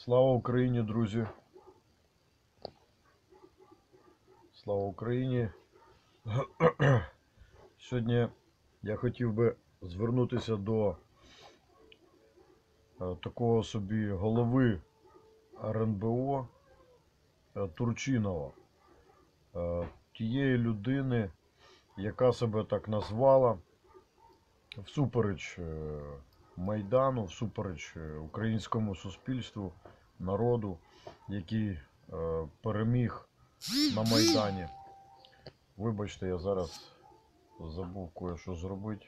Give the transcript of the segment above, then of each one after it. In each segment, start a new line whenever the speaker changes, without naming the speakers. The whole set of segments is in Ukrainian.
Слава Україні, друзі! Слава Україні! Сьогодні я хотів би звернутися до такого собі голови РНБО Турчинова, тієї людини, яка себе так назвала всупереч Майдану, всупереч українському суспільству, народу, який переміг на Майдані. Вибачте, я зараз забув кое-що зробити.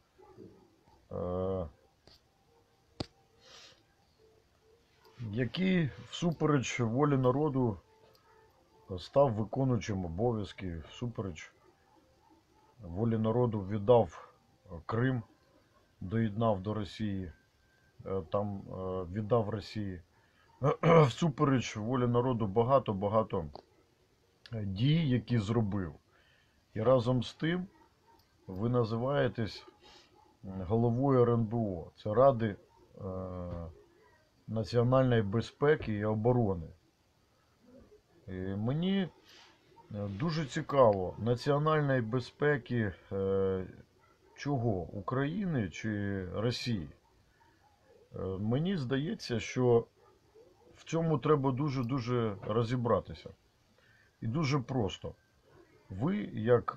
Який всупереч волі народу став виконуючим обов'язки, всупереч волі народу віддав Крим, доєднав до Росії, там віддав Росії. Всупереч волі народу багато дій, які зробив. І разом з тим ви називаєтесь головою РНБО. Це Ради національної безпеки і оборони. І мені дуже цікаво, національної безпеки чого? України чи Росії? Мені здається, що в цьому треба дуже розібратися. І дуже просто. Ви, як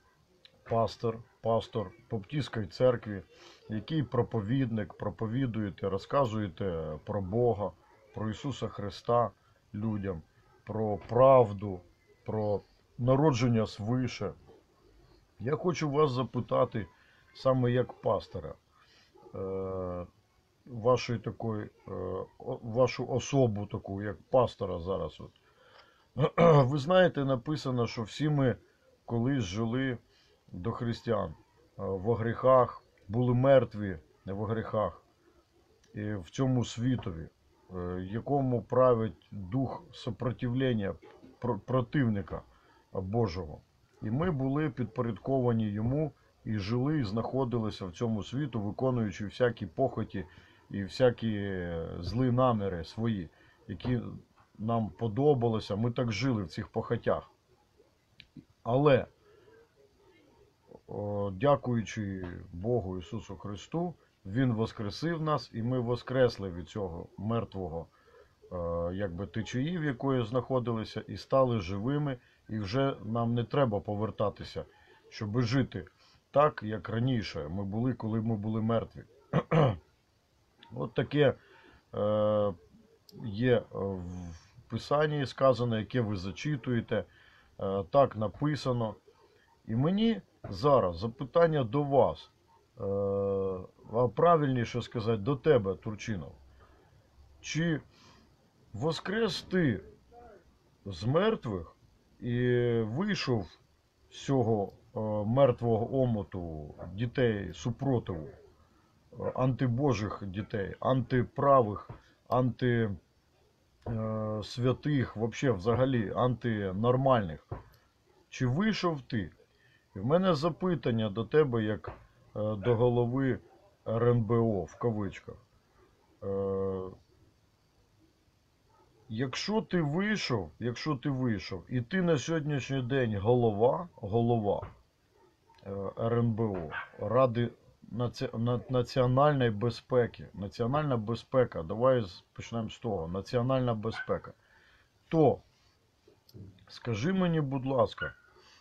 пастор Баптистської церкви, який проповідник, проповідуєте, розказуєте про Бога, про Ісуса Христа людям, про правду, про народження свише. Я хочу вас запитати, саме як пастора, вашу особу таку, як пастора зараз. Ви знаєте, написано, що всі ми колись жили до християн во гріхах, були мертві во гріхах і в цьому світові, якому править дух сопротивлення противника Божого. І ми були підпорядковані йому і жили, і знаходилися в цьому світу, виконуючи всякі похоті і всякі злі наміри свої, які нам подобалося. Ми так жили в цих похотях. Але, дякуючи Богу Ісусу Христу, Він воскресив нас, і ми воскресли від цього мертвого течії, в якої знаходилися, і стали живими, і вже нам не треба повертатися, щоб жити так, як раніше ми були, коли ми були мертві. От таке є в Писанні сказано, яке ви зачитуєте, так написано. І мені зараз запитання до вас, а правильніше сказати, до тебе, Турчинов. Чи воскрес ти з мертвих і вийшов з цього мертвого омоту дітей супротиву, антибожих дітей, антиправих, антисвятих, взагалі антинормальних? Чи вийшов ти? І в мене запитання до тебе, як до голови РНБО, в кавичках. Якщо ти вийшов, і ти на сьогоднішній день голова РНБО, Ради національної безпеки, національна безпека, давай почнемо з того, національна безпека, то скажи мені, будь ласка,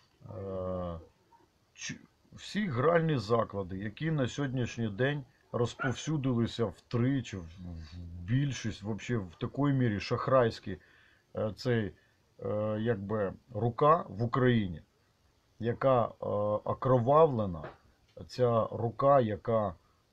всі гральні заклади, які на сьогоднішній день розповсюдилися втричі, в більшість, в такій мірі шахрайські, цей, рука в Україні, яка окровавлена, ця рука, яка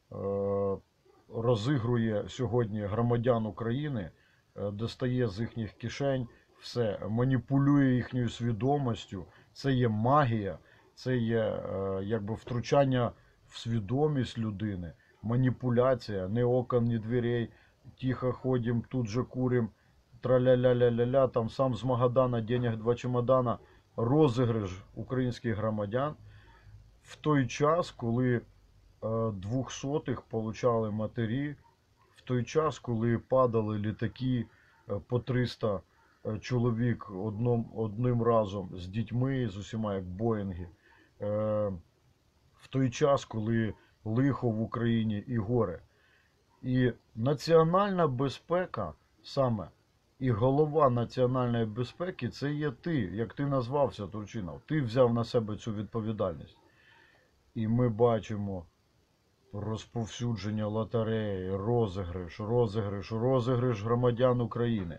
розігрує сьогодні громадян України, достає з їхніх кишень все, маніпулює їхньою свідомістю, це є магія, це є втручання в свідомість людини, маніпуляція, ні окон, ні дверей, тихо ходим, тут же курим, траля-ля-ля-ля-ля, там сам з Магадана, денег 2 чемодана, розіграш українських громадян в той час, коли 200-х получали матері в той час, коли падали літаки по 300 чоловік одним разом з дітьми, з усіма, як Боїнги, в той час, коли лихо в Україні і горе. І національна безпека саме, і голова національної безпеки, це є ти, як ти назвався, Турчинов. Ти взяв на себе цю відповідальність. І ми бачимо розповсюдження лотереї, розіграш громадян України.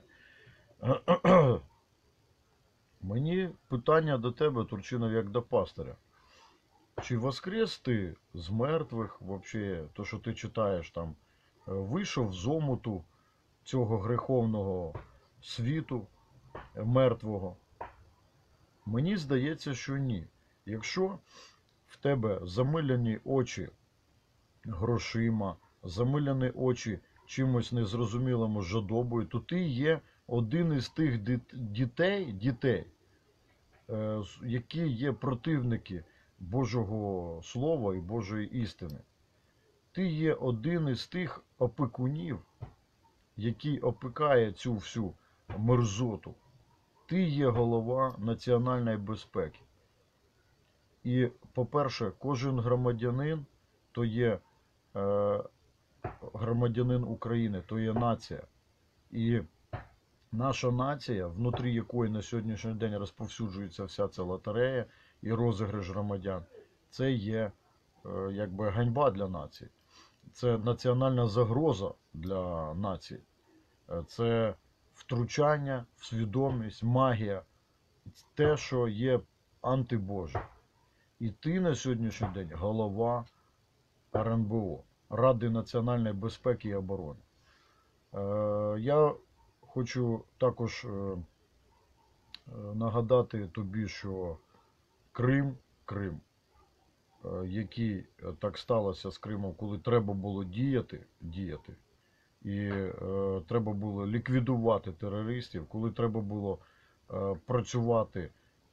Мені питання до тебе, Турчинов, як до пастиря. Чи воскрес ти з мертвих, вообще, то, що ти читаєш там, вийшов з омуту цього греховного світу мертвого? Мені здається, що ні. Якщо в тебе замиляні очі грошима, замиляні очі чимось незрозумілим жадобою, то ти є один із тих дітей, які є противники Божого Слова і Божої істини. Ти є один із тих опікунів, який опікає цю всю мерзоту. Ти є голова національної безпеки. І, по-перше, кожен громадянин, то є громадянин України, то є нація. І наша нація, внутрі якої на сьогоднішній день розповсюджується вся ця лотерея і розіграш громадян, це є якби ганьба для нації. Це національна загроза для нації. Це втручання в свідомість, магія, те, що є антибоже. І ти на сьогоднішній день голова РНБО, Ради національної безпеки і оборони. Я хочу також нагадати тобі, що Крим, який так сталося з Кримом, коли треба було діяти, і треба було ліквідувати терористів, коли треба було працювати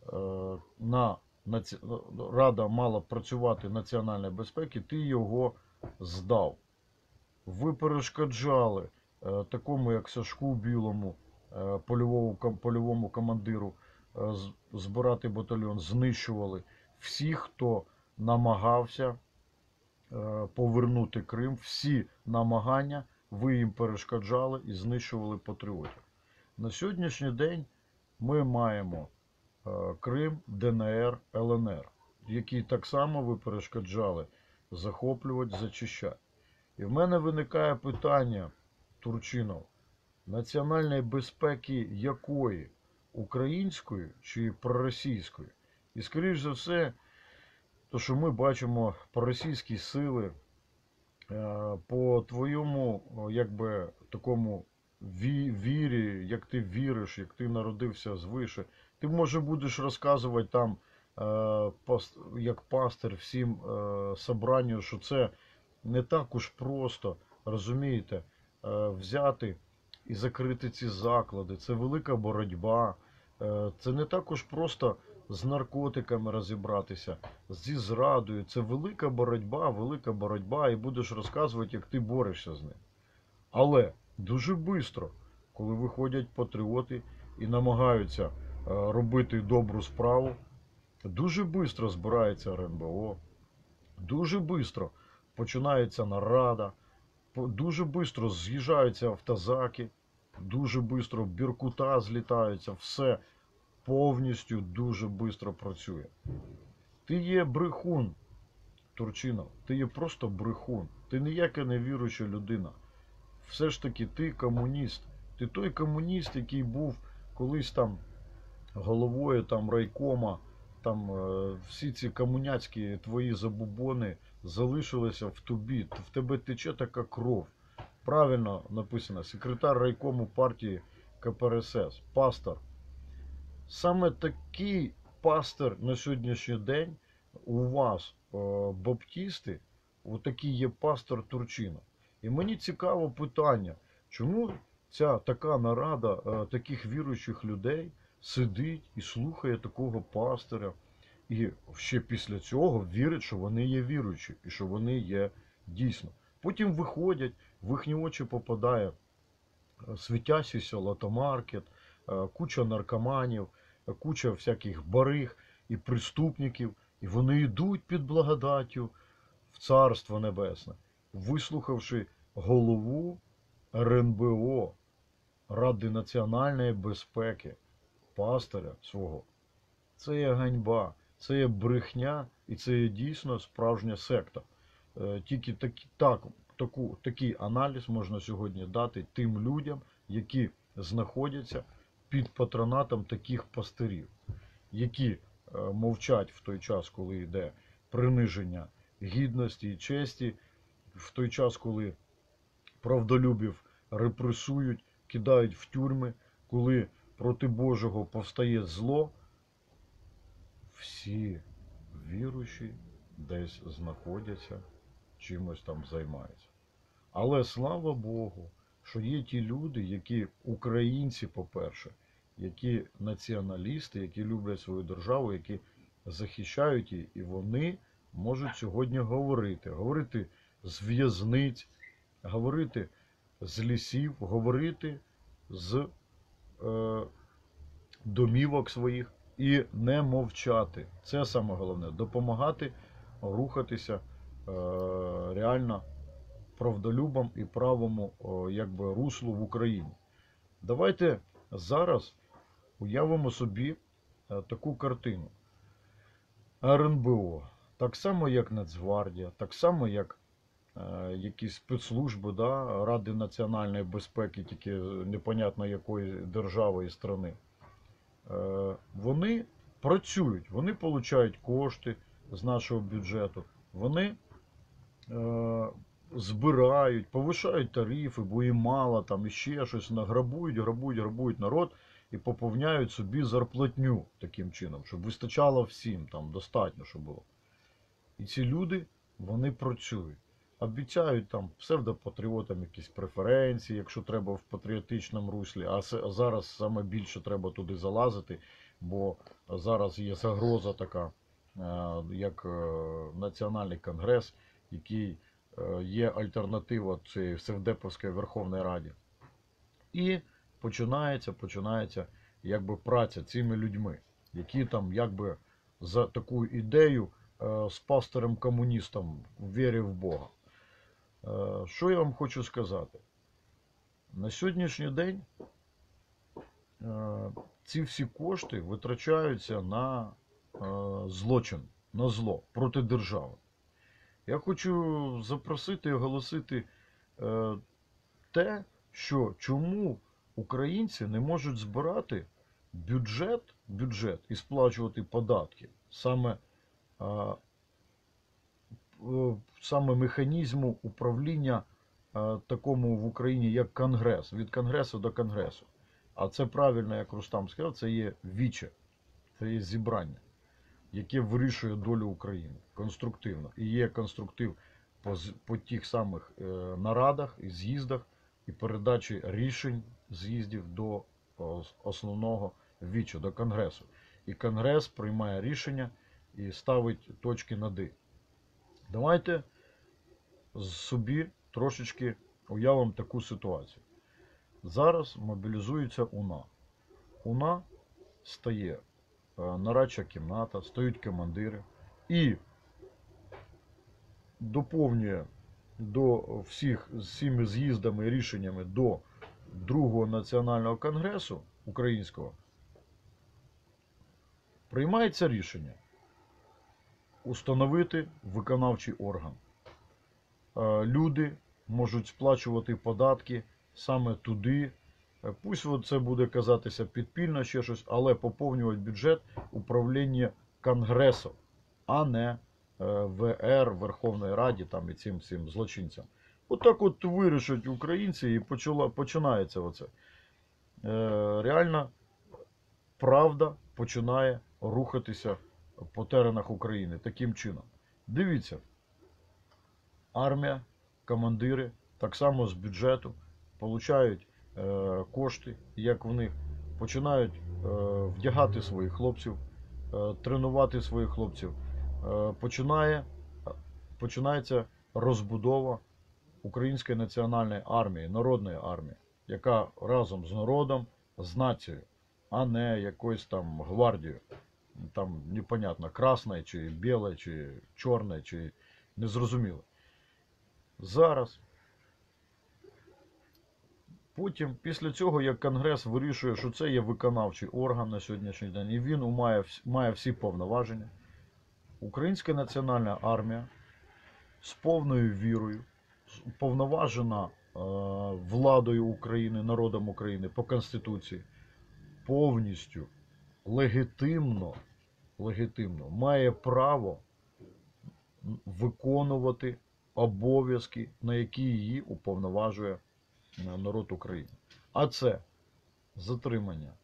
Рада мала працювати національної безпеки, ти його здав. Ви перешкоджали такому, як Сашку Білому, польовому командиру, збирати батальйон, знищували всіх, хто намагався повернути Крим, всі намагання ви їм перешкоджали і знищували патріотів. На сьогоднішній день ми маємо Крим, ДНР, ЛНР, які так само ви перешкоджали захоплювати, зачищати. І в мене виникає питання, Турчинов, національної безпеки якої? Української чи проросійської? І, скоріш за все, то, що ми бачимо проросійські сили, по твоєму, якби, такому вірі, як ти віриш, як ти народився звише, ти, може, будеш розказувати там, як пастир всім собранню, що це не так уж просто, розумієте, взяти і закрити ці заклади. Це велика боротьба. Це не так уж просто з наркотиками розібратися, зі зрадою. Це велика боротьба, і будеш розказувати, як ти борешся з ним. Але дуже швидко, коли виходять патріоти і намагаються робити добру справу, дуже швидко збирається РНБО, дуже швидко починається нарада, дуже швидко з'їжджаються автозаки, дуже швидко біркута злітаються, все повністю дуже швидко працює. Ти є брехун, Турчинов, ти є просто брехун, ти ніяка не віруюча людина. Все ж таки ти комуніст, ти той комуніст, який був колись там головою там райкома, там всі ці комуняцькі твої забубони залишилися в тобі, в тебе тече така кров. Правильно написано, секретар райкому партії КПРС, пастор. Саме такий пастор на сьогоднішній день у вас, баптісти, отакий є пастор Турчинов. І мені цікаво питання, чому ця така нарада таких віруючих людей сидить і слухає такого пастора, і ще після цього вірить, що вони є віруючі, і що вони є дійсно. Потім виходять в їхні очі попадає світящийся лотомаркет, куча наркоманів, куча всяких бариг і преступників, і вони йдуть під благодаттю в Царство Небесне, вислухавши голову РНБО, Ради національної безпеки, пастиря свого. Це є ганьба, це є брехня і це є дійсно справжня секта. Тільки такий аналіз можна сьогодні дати тим людям, які знаходяться під патронатом таких пастирів, які мовчать в той час, коли йде приниження гідності і честі, в той час, коли правдолюбів репресують, кидають в тюрми, коли проти Божого повстає зло, всі віруючі десь знаходяться, чимось там займаються. Але слава Богу, що є ті люди, які українці, по-перше, які націоналісти, які люблять свою державу, які захищають її, і вони можуть сьогодні говорити з в'язниць, говорити з лісів, говорити з домівок своїх і не мовчати. Це саме головне. Допомагати рухатися реально правдолюбам і правому руслу в Україні. Давайте зараз уявимо собі таку картину. РНБО, так само як Нацгвардія, так само як якісь спецслужби, да, Ради національної безпеки, тільки непонятно якої держави і країни. Вони працюють, вони отримують кошти з нашого бюджету, вони збирають, повишають тарифи, бо їм мало, там іще щось, грабують народ і поповняють собі зарплатню таким чином, щоб вистачало всім, там достатньо, щоб було. І ці люди, вони працюють. Обіцяють там псевдопатріотам якісь преференції, якщо треба в патріотичному руслі, а зараз саме більше треба туди залазити, бо зараз є загроза така, як Національний конгрес, який є альтернатива цієї Совдеповської Верховної Раді. І починається якби праця цими людьми, які там якби за таку ідею з пастором-комуністом в вірі в Бога. Що я вам хочу сказати? На сьогоднішній день ці всі кошти витрачаються на злочин, на зло проти держави. Я хочу запросити і оголосити що чому українці не можуть збирати бюджет і сплачувати податки саме механізму управління такому в Україні, як Конгрес, від Конгресу до Конгресу. А це правильно, як Рустам сказав, це є віче, це є зібрання, яке вирішує долю України конструктивно. І є конструктив по тих самих нарадах і з'їздах, і передачі рішень з'їздів до основного віча, до Конгресу. І Конгрес приймає рішення і ставить точки над «і». Давайте собі трошечки уявимо таку ситуацію. Зараз мобілізується УНА. УНА стає нарадча кімната, стають командири і доповнює до всіми з'їздами і рішеннями до Другого національного конгресу українського. Приймається рішення установити виконавчий орган. Люди можуть сплачувати податки саме туди. Пусть це буде казатися підпільно, ще щось, але поповнювати бюджет управління Конгресу, а не ВР, Верховної Раді там, і цим всім злочинцям. Отак от вирішать українці і починається оце. Реально правда починає рухатися по теренах України таким чином. Дивіться, армія, командири так само з бюджету получають кошти, як в них, починають вдягати своїх хлопців, тренувати своїх хлопців. Починається розбудова Української національної армії, народної армії, яка разом з народом, з нацією, а не якоюсь там гвардією. Там непонятно, красне, чи біле, чи чорне, чи незрозуміло. Зараз, потім, після цього, як Конгрес вирішує, що це є виконавчий орган на сьогоднішній день, і він має всі повноваження, Українська національна армія з повною вірою, повноважена владою України, народом України по Конституції, повністю легітимно має право виконувати обов'язки, на які її уповноважує народ України. А це затримання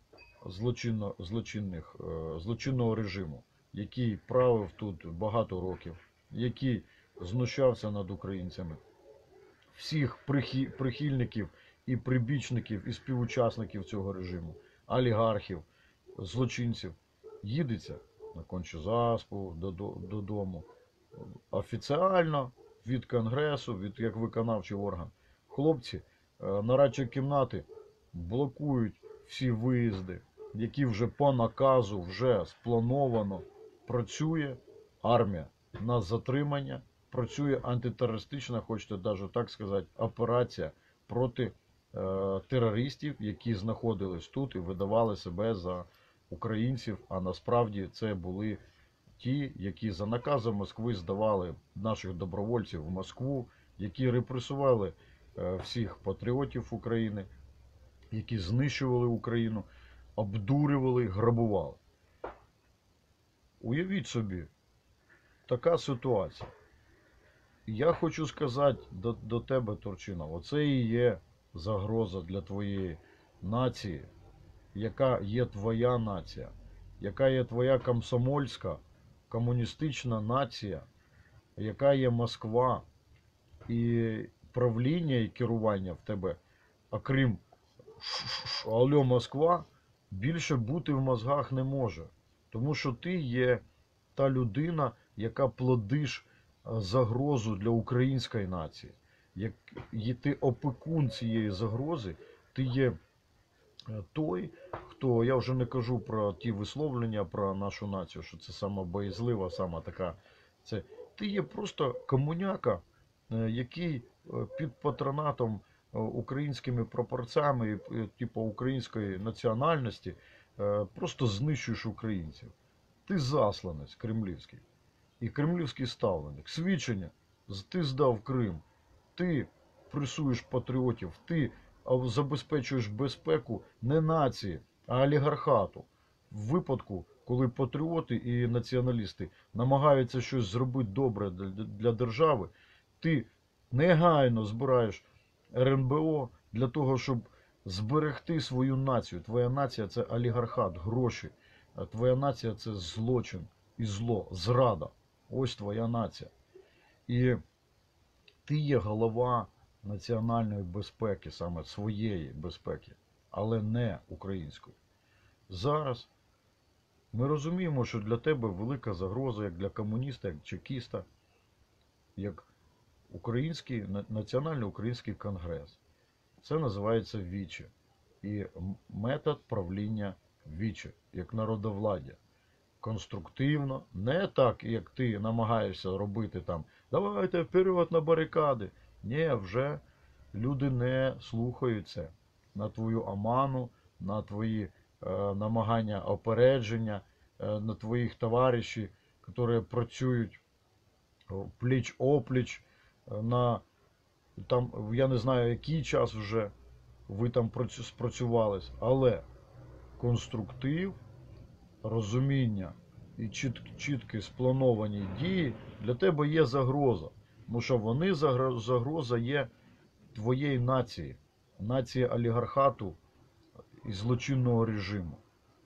злочинного режиму, який правив тут багато років, який знущався над українцями, всіх прихильників і прибічників і співучасників цього режиму, олігархів, злочинців, їдеться на Конча-Заспу додому. Офіціально від Конгресу, як виконавчий орган. Хлопці нарадчі кімнати блокують всі виїзди, які вже по наказу, вже сплановано. Працює армія на затримання, працює антитерористична, хочете навіть так сказати, операція проти терористів, які знаходились тут і видавали себе за українців, а насправді це були ті, які за наказом Москви здавали наших добровольців в Москву, які репресували всіх патріотів України, які знищували Україну, обдурювали, грабували. Уявіть собі, така ситуація. Я хочу сказати до тебе, Турчина, оце і є загроза для твоєї нації, яка є твоя нація, яка є твоя комсомольська, комуністична нація, яка є Москва, і правління і керування в тебе, окрім алло Москва, більше бути в мозгах не може. Тому що ти є та людина, яка плодиш загрозу для української нації. Ти опікун цієї загрози, ти є той, хто, я вже не кажу про ті висловлення про нашу націю, що це сама боязлива, сама така. Ти є просто комуняка, який під патронатом українськими прапорцями, типу української національності, просто знищуєш українців. Ти засланець кремлівський. І кремлівський ставленик. Свідчення. Ти здав Крим. Ти пресуєш патріотів. Ти забезпечуєш безпеку не нації, а олігархату. В випадку, коли патріоти і націоналісти намагаються щось зробити добре для держави, ти негайно збираєш РНБО для того, щоб зберегти свою націю. Твоя нація – це олігархат, гроші. Твоя нація – це злочин і зло, зрада. Ось твоя нація. І ти є голова національної безпеки, саме своєї безпеки, але не української. Зараз ми розуміємо, що для тебе велика загроза, як для комуніста, як чекіста, як Національний український конгрес. Це називається віче. І метод правління віче, як народовладдя. Конструктивно, не так, як ти намагаєшся робити там, давайте вперед на барикади. Ні, вже люди не слухаються на твою оману, на твої намагання опередження, на твоїх товаришів, які працюють пліч-опліч, там, я не знаю, який час вже ви там спрацювались, але конструктив, розуміння і чіткі сплановані дії для тебе є загроза. Тому що загроза є твоєї нації, нації олігархату і злочинного режиму.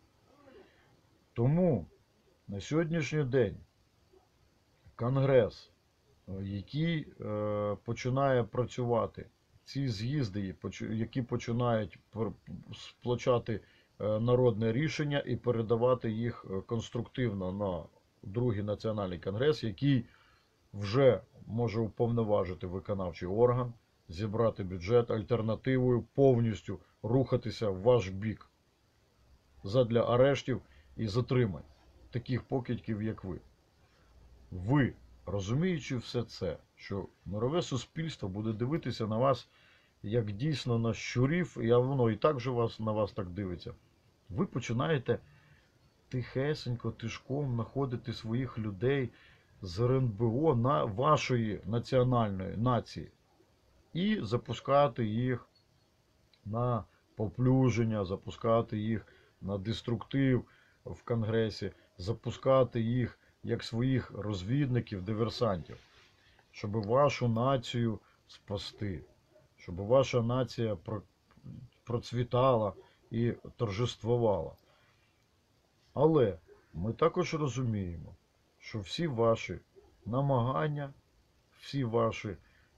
Тому на сьогоднішній день Конгрес, який починає працювати, ці з'їзди, які починають сплачати народне рішення і передавати їх конструктивно на Другий національний конгрес, який вже може уповноважити виконавчий орган, зібрати бюджет альтернативою, повністю рухатися в ваш бік задля арештів і затримань таких покидьків, як ви. Ви, розуміючи все це, що мирове суспільство буде дивитися на вас як дійсно на щурів, і воно і так же на вас так дивиться, ви починаєте тихесенько, тишком знаходити своїх людей з РНБО на вашої національної нації і запускати їх на поплюження, запускати їх на деструктив в Конгресі, запускати їх як своїх розвідників, диверсантів, щоб вашу націю спасти, щоб ваша нація процвітала і торжествувала. Але ми також розуміємо, що всі ваші намагання, всі ваші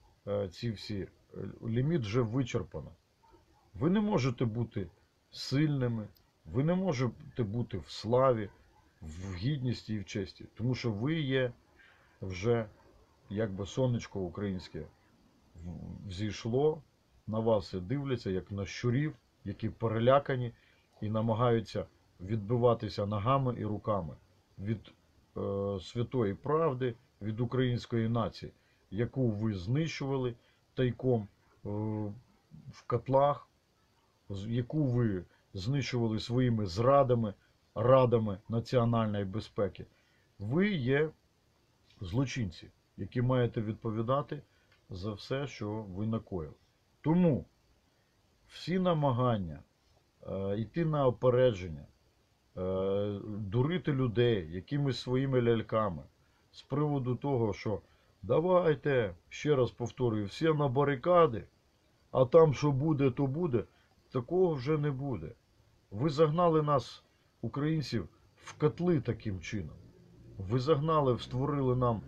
ліміт вже вичерпано. Ви не можете бути сильними, ви не можете бути в славі, в гідності і в честі, тому що ви є вже, якби сонечко українське взійшло, на вас і дивляться, як на щурів, які перелякані і намагаються відбиватися ногами і руками від святої правди, від української нації, яку ви знищували тайком в котлах, яку ви знищували своїми зрадами, радами національної безпеки. Ви є злочинці, які маєте відповідати за все, що ви накоїли. Тому всі намагання йти на опередження, дурити людей якимись своїми ляльками з приводу того, що давайте, ще раз повторюю, всі на барикади, а там що буде, то буде, такого вже не буде. Ви загнали нас, українців, в котли таким чином. Ви загнали, створили нам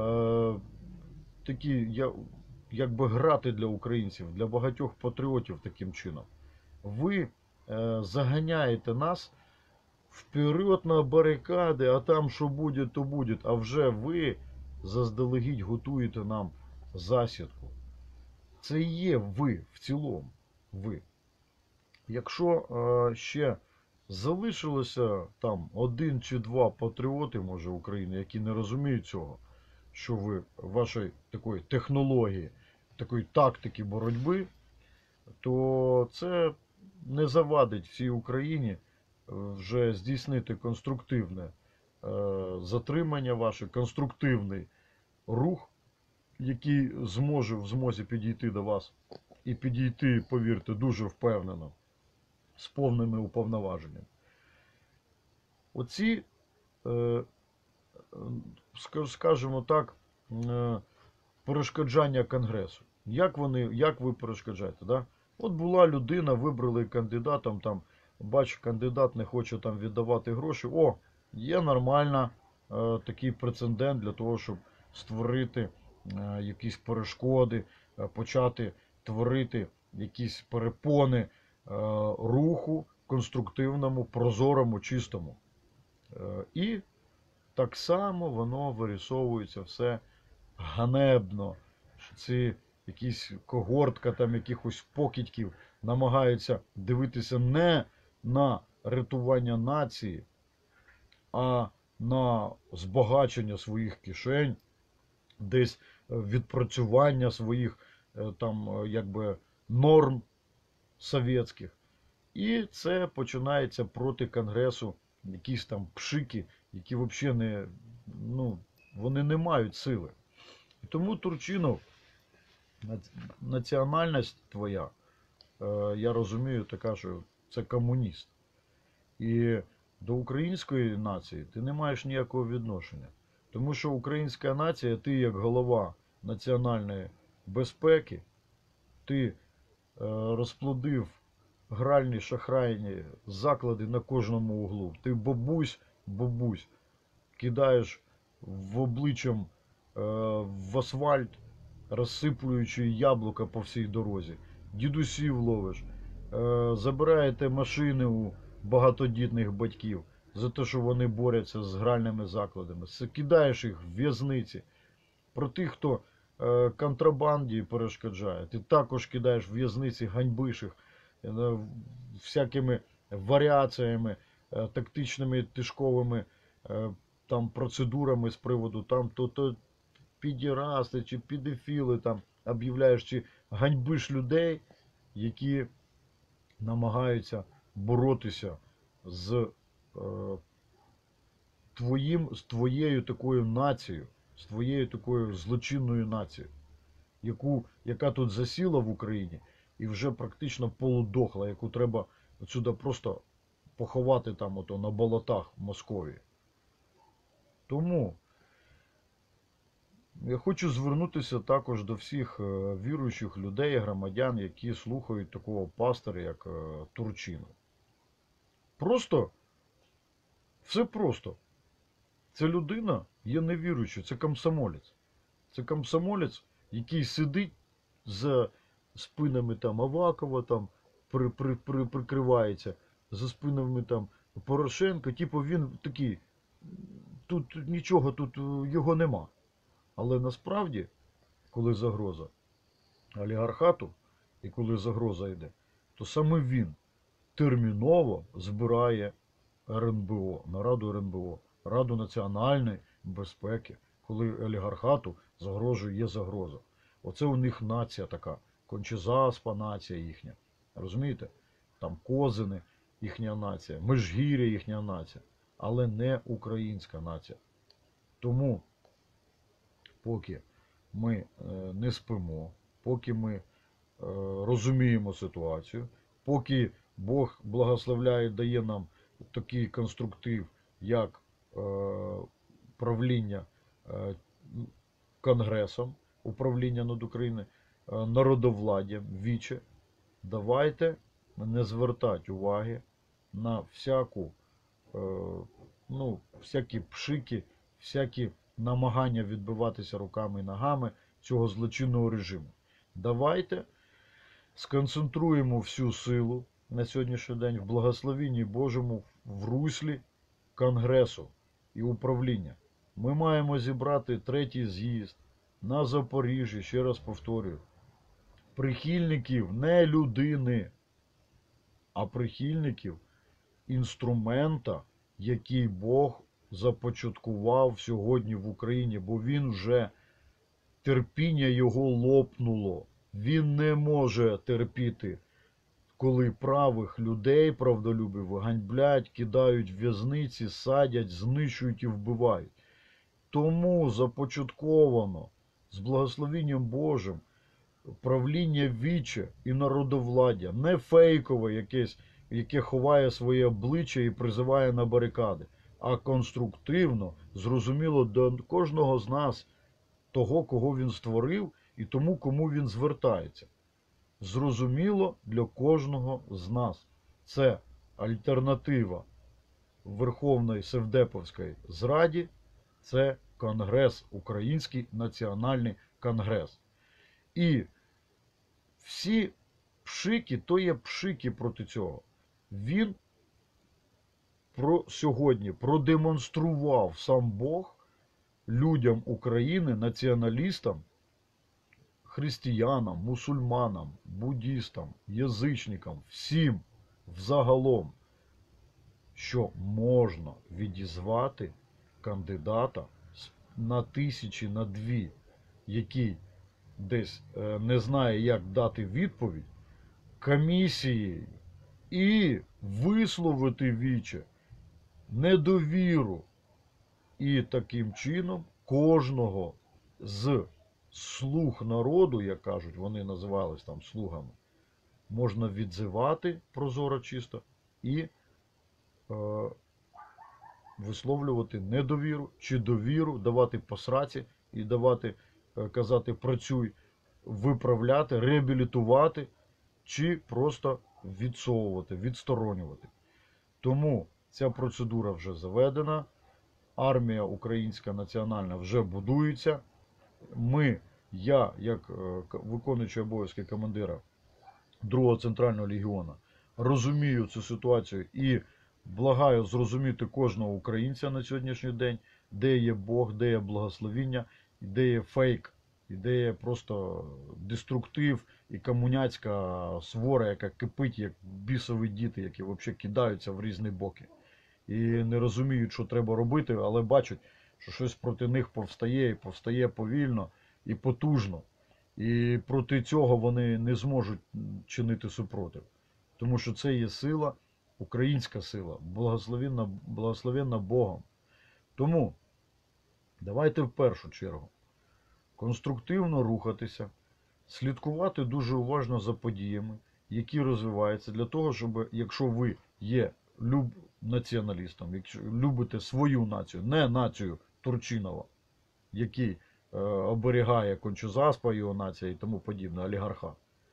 такі, якби грати для українців, для багатьох патріотів таким чином. Ви заганяєте нас вперед на барикади, а там що буде, то буде. А вже ви заздалегідь готуєте нам засідку. Це і є ви в цілому. Ви. Якщо ще залишилося там один чи два патріоти, може, України, які не розуміють цього, що ви вашої такої технології, такої тактики боротьби, то це не завадить всій Україні вже здійснити конструктивне затримання ваше, конструктивний рух, який в змозі підійти до вас і підійти, повірте, дуже впевнено, з повними уповноваженнями. Оці, скажімо так, перешкоджання Конгресу. Як ви перешкоджаєте? Да? От була людина, вибрали кандидатом, там, бачу, кандидат не хоче там віддавати гроші. О, є нормально такий прецедент для того, щоб створити якісь перешкоди, почати творити якісь перепони руху конструктивному, прозорому, чистому. І так само воно вирисовується все ганебно. Ці якісь когортка там якихось покидьків намагаються дивитися не на рятування нації, а на збагачення своїх кишень, десь відпрацювання своїх там якби норм совєтських. І це починається проти Конгресу, якісь там пшики, які взагалі не, вони не мають сили. І тому, Турчинов, національність твоя, я розумію, така, що це комуніст. І до української нації ти не маєш ніякого відношення. Тому що українська нація, ти як голова національної безпеки, ти розплодив гральні, шахрайні заклади на кожному углу. Ти бабусь, кидаєш в обличчям в асфальт, розсиплюючи яблука по всій дорозі. Дідусів ловиш, забираєте машини у багатодітних батьків за те, що вони борються з гральними закладами. Кидаєш їх в в'язниці. про тих, хто контрабанді перешкоджає. Ти також кидаєш в в'язниці, ганьбиш їх всякими варіаціями, тактичними, тишковими там процедурами з приводу там то підірасти чи підефіли там об'являєш, чи ганьбиш людей, які намагаються боротися з твоєю такою нацією, з твоєю такою злочинною нацією, яка тут засіла в Україні і вже практично полудохла, яку треба отсюди просто поховати там ото на болотах в Московії. Тому я хочу звернутися також до всіх віруючих людей, громадян, які слухають такого пастора, як Турчинов. Просто, все просто. Ця людина є невіруючою, це комсомолець. Це комсомолець, який сидить за спинами там Авакова, там прикривається, за спинами там Порошенка. Типу він такий, тут нічого, тут його нема. Але насправді, коли загроза олігархату і коли загроза йде, то саме він терміново збирає РНБО, нараду РНБО, Раду національної безпеки, коли олігархату є загроза. Оце у них нація така, Кончезаспа нація їхня, розумієте? Там Козини їхня нація, Межгір'я їхня нація, але не українська нація. Тому поки ми не спимо, поки ми розуміємо ситуацію, поки Бог благословляє, дає нам такий конструктив, як правління Конгресом, управління над Україною, народовладдям, віче, давайте не звертати уваги на всякі пшики, всякі намагання відбиватися руками і ногами цього злочинного режиму. Давайте сконцентруємо всю силу на сьогоднішній день в благословенні Божому в руслі Конгресу і управління. Ми маємо зібрати 3-й з'їзд на Запоріжжі, ще раз повторюю, прихильників не людини, а прихильників інструмента, який Бог започаткував сьогодні в Україні, бо він вже, терпіння його лопнуло. Він не може терпіти, коли правих людей, правдолюбів, ганьблять, кидають в в'язниці, садять, знищують і вбивають. Тому започатковано з благословенням Божим правління віче і народовладдя, не фейкове якесь, яке ховає своє обличчя і призиває на барикади, а конструктивно, зрозуміло до кожного з нас, того, кого він створив, і тому, кому він звертається. Зрозуміло для кожного з нас. Це альтернатива Верховної Севдеповської зраді, це Конгрес, Український національний конгрес. І всі пшики, то є пшики проти цього. Він сьогодні продемонстрував сам Бог людям України, націоналістам, християнам, мусульманам, буддістам, язичникам, всім взагалом, що можна відізвати кандидата на 1000, на 2, який десь не знає, як дати відповідь, комісією, і висловити віче недовіру. І таким чином кожного з слуг народу, як кажуть, вони називались там слугами, можна відзивати прозоро чисто і висловлювати недовіру чи довіру, давати посраці і давати, казати працюй, виправляти, реабілітувати чи просто відсовувати, відсторонювати. Тому ця процедура вже заведена, армія українська національна вже будується. Я, як виконуючий обов'язки командира 2-го центрального легіону, розумію цю ситуацію і благаю зрозуміти кожного українця на сьогоднішній день, де є Бог, де є благословіння ідея фейк, ідея просто деструктив і комуняцька свора, яка кипить, як бісові діти, які взагалі кидаються в різні боки. І не розуміють, що треба робити, але бачать, що щось проти них повстає, і повстає повільно і потужно. І проти цього вони не зможуть чинити супротив. Тому що це є сила, українська сила, благословенна Богом. Тому давайте в першу чергу конструктивно рухатися, слідкувати дуже уважно за подіями, які розвиваються, для того, щоб, якщо ви є націоналістом, якщо любите свою націю, не націю Турчинова, який оберігає Кончезаспа, його нація і тому подібне, олігарха,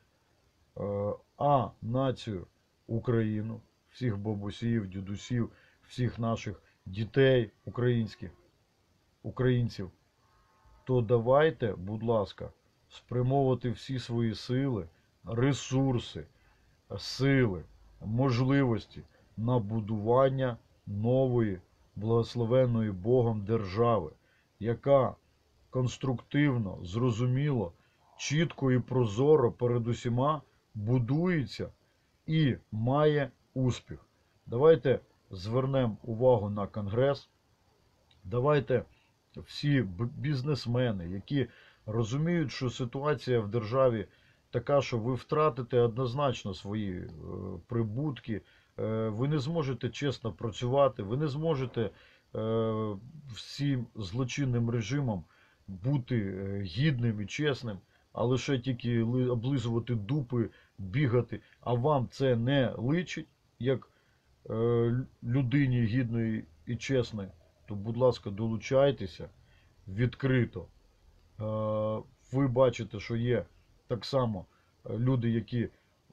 а націю Україну, всіх бабусів, дідусів, всіх наших дітей українців, то давайте, будь ласка, спрямовувати всі свої сили, ресурси, сили, можливості на будування нової, благословенної Богом держави, яка конструктивно, зрозуміло, чітко і прозоро перед усіма будується і має успіх. Давайте звернемо увагу на Конгрес. Давайте всі бізнесмени, які розуміють, що ситуація в державі така, що ви втратите однозначно свої прибутки, ви не зможете чесно працювати, ви не зможете всім злочинним режимом бути гідним і чесним, а лише тільки облизувати дупи, бігати, а вам це не личить, як людині гідної і чесної, то, будь ласка, долучайтеся відкрито. Ви бачите, що є так само люди, які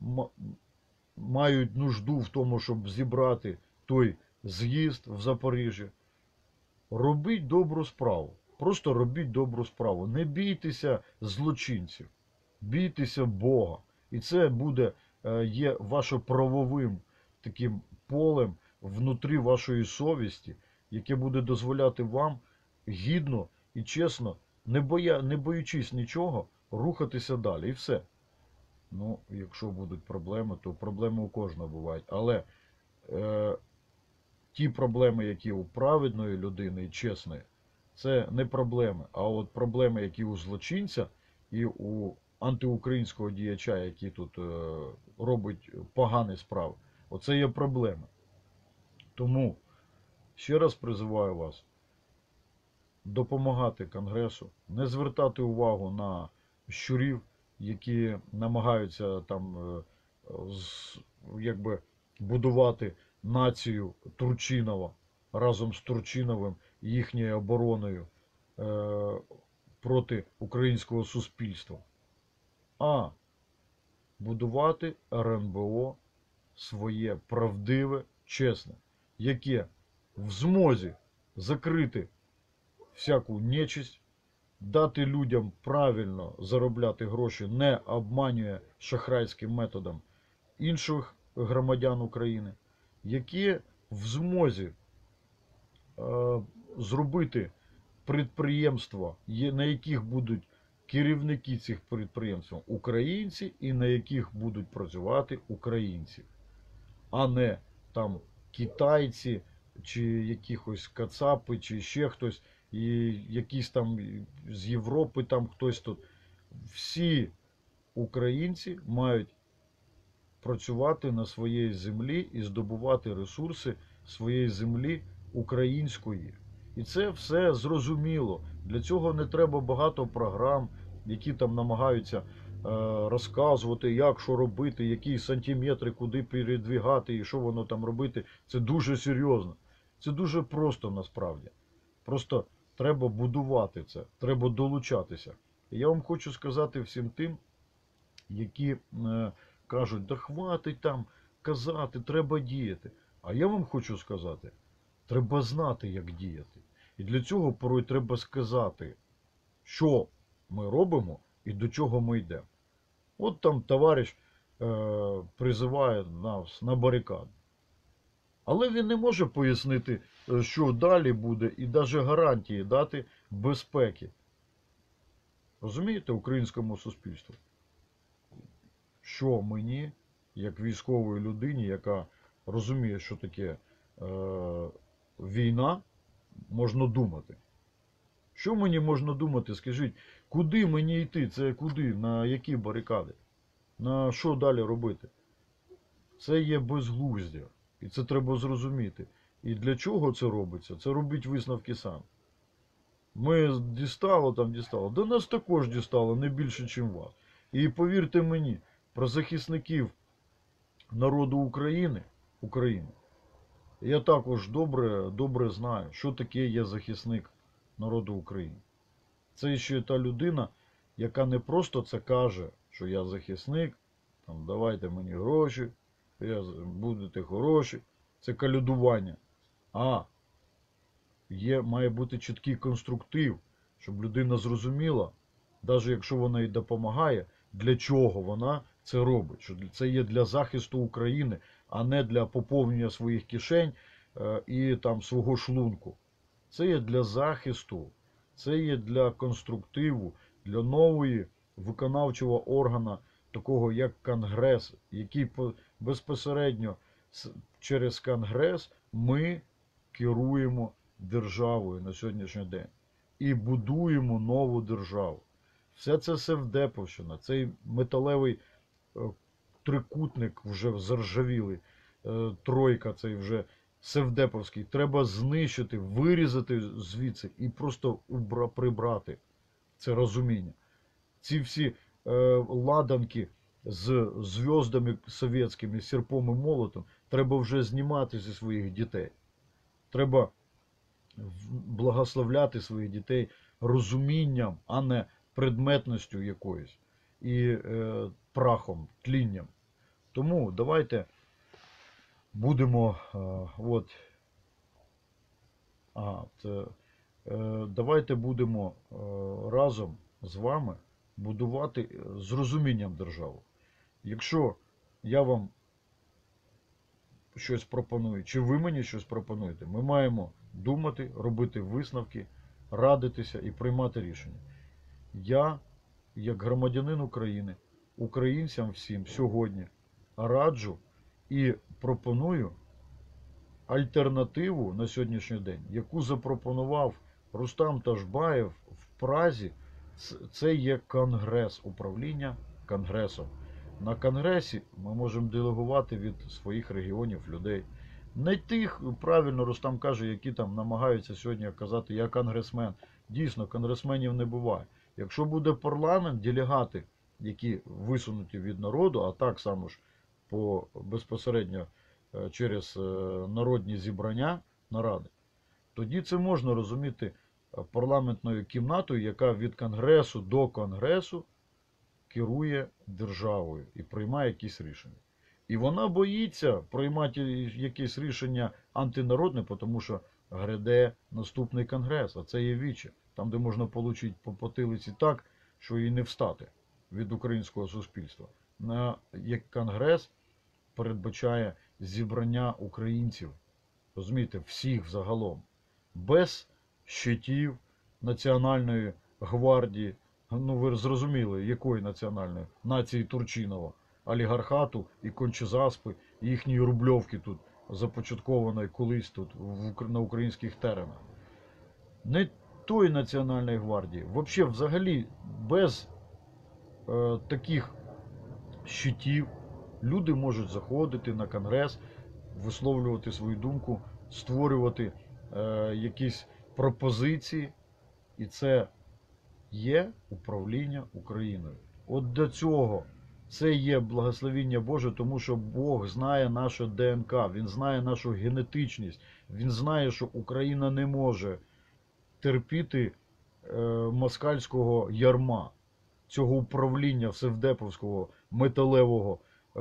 мають нужду в тому, щоб зібрати той з'їзд в Запоріжжі. Робіть добру справу. Просто робіть добру справу. Не бійтеся злочинців. Бійтеся Бога. І це буде є вашим правовим таким полем внутрі вашої совісті, яке буде дозволяти вам гідно і чесно, не боючись нічого, рухатися далі. І все. Ну, якщо будуть проблеми, то проблеми у кожного бувають. Але ті проблеми, які у праведної людини і чесної, це не проблеми. А от проблеми, які у злочинця і у антиукраїнського діяча, який тут робить погані справи, оце є проблеми. Тому ще раз призиваю вас допомагати Конгресу, не звертати увагу на щурів, які намагаються там якби будувати націю Турчинова разом з Турчиновим і їхньою обороною проти українського суспільства, а будувати РНБО своє правдиве, чесне, яке в змозі закрити всяку нечисть, дати людям правильно заробляти гроші, не обманює шахрайським методом інших громадян України, які в змозі зробити підприємства, на яких будуть керівники цих підприємств українці і на яких будуть працювати українці, а не там китайці, чи якихось кацапи, чи ще хтось, і якісь там з Європи там хтось тут. Всі українці мають працювати на своїй землі і здобувати ресурси своєї землі української. І це все зрозуміло. Для цього не треба багато програм, які там намагаються розказувати, як що робити, які сантиметри, куди передвигати і що воно там робити. Це дуже серйозно. Це дуже просто насправді. Просто треба будувати це, треба долучатися. І я вам хочу сказати всім тим, які кажуть, да хватить там казати, треба діяти. А я вам хочу сказати, треба знати, як діяти. І для цього порой треба сказати, що ми робимо і до чого ми йдемо. От там товариш призиває нас на барикаду. Але він не може пояснити, що далі буде, і навіть гарантії дати безпеки Розумієте, українському суспільству? Що мені, як військової людині, яка розуміє, що таке війна, можна думати? Що мені можна думати, скажіть, куди мені йти? Це куди? На які барикади? На що далі робити? Це є безглуздя. І це треба зрозуміти. І для чого це робиться? Це робіть висновки сам. Ми дістало. До нас також дістало, не більше, ніж вас. І повірте мені, про захисників народу України, я також добре знаю, що таке є захисник народу України. Це ще та людина, яка не просто це каже, що я захисник, там, давайте мені гроші, будете хороші. Це калюдування. А має бути чіткий конструктив, щоб людина зрозуміла, навіть якщо вона і допомагає, для чого вона це робить. Що це є для захисту України, а не для поповнення своїх кишень і там свого шлунку. Це є для захисту, це є для конструктиву, для нової виконавчого органу, такого як Конгрес, який безпосередньо через Конгрес ми керуємо державою на сьогоднішній день і будуємо нову державу. Все це Севдеповщина, цей металевий трикутник вже заржавілий, тройка цей вже Севдеповський, треба знищити, вирізати звідси і просто прибрати це розуміння. Ці всі ладанки з зв'яздами совєтськими, серпом і молотом треба вже знімати зі своїх дітей. Треба благословляти своїх дітей розумінням, а не предметністю якоюсь і прахом, тлінням. Тому давайте будемо давайте будемо разом з вами будувати з розумінням державу. Якщо я вам щось пропоную, чи ви мені щось пропонуєте, ми маємо думати, робити висновки, радитися і приймати рішення. Я, як громадянин України, українцям всім сьогодні раджу і пропоную альтернативу на сьогоднішній день, яку запропонував Рустам Ташбаєв в Празі. Це є Конгрес, управління Конгресом. На Конгресі ми можемо делегувати від своїх регіонів людей. Не тих, правильно Рустам каже, які там намагаються сьогодні казати, я конгресмен. Дійсно, конгресменів не буває. Якщо буде парламент, делегати, які висунуті від народу, а так само ж безпосередньо через народні зібрання, наради, тоді це можна розуміти парламентною кімнатою, яка від Конгресу до Конгресу керує державою і приймає якісь рішення. І вона боїться приймати якісь рішення антинародне, тому що гряде наступний Конгрес, а це є віче. Там, де можна отримати по потилиці так, що і не встати від українського суспільства. Як Конгрес передбачає зібрання українців, розумієте, всіх загалом, без щитів Національної гвардії, ну ви зрозуміли, якої національної, нації Турчинова, олігархату і кончезаспи, і їхньої рубльовки тут, започаткованої колись тут на українських теренах. Не тої Національної гвардії, взагалі без таких щитів люди можуть заходити на Конгрес, висловлювати свою думку, створювати якісь пропозиції, і це є управління Україною. От до цього це є благословіння Боже, тому що Бог знає нашу ДНК, Він знає нашу генетичність, Він знає, що Україна не може терпіти москальського ярма, цього управління севдеповського, металевого,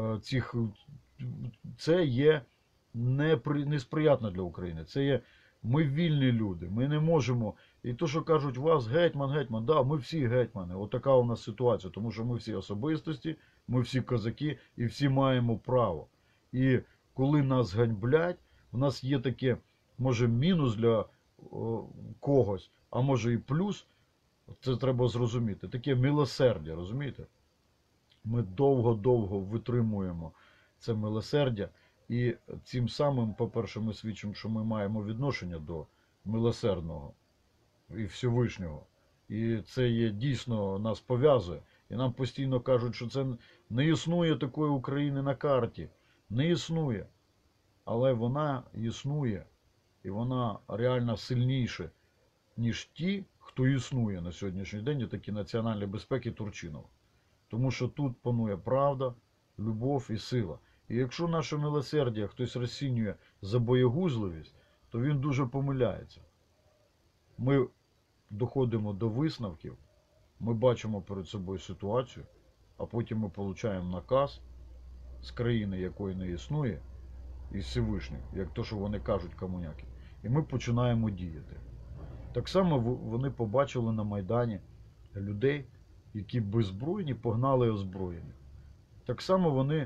це є несприятно для України. Це є, ми вільні люди, ми не можемо, і то, що кажуть, вас гетьман, да, ми всі гетьмани, отака у нас ситуація, тому що ми всі особистості, ми всі козаки і всі маємо право. І коли нас ганьблять, у нас є таке, може, мінус для когось, а може і плюс, Це треба зрозуміти. Таке милосердя, розумієте? Ми довго-довго витримуємо це милосердя. І цим самим, по-перше, ми свідчимо, що ми маємо відношення до милосердного і Всевишнього. І це є дійсно нас пов'язує. І нам постійно кажуть, що це не існує такої України на карті. Не існує. Але вона існує. І вона реально сильніша, ніж ті, хто існує на сьогоднішній день, такі національні безпеки Турчинова. Тому що тут панує правда, любов і сила. І якщо наше милосердя хтось розцінює за боягузливість, то він дуже помиляється. Ми доходимо до висновків, ми бачимо перед собою ситуацію, а потім ми отримуємо наказ з країни, якої не існує, із Всевишнього, як то, що вони кажуть комуняки. І ми починаємо діяти. Так само вони побачили на Майдані людей, які беззбройні погнали озброєні. Так само вони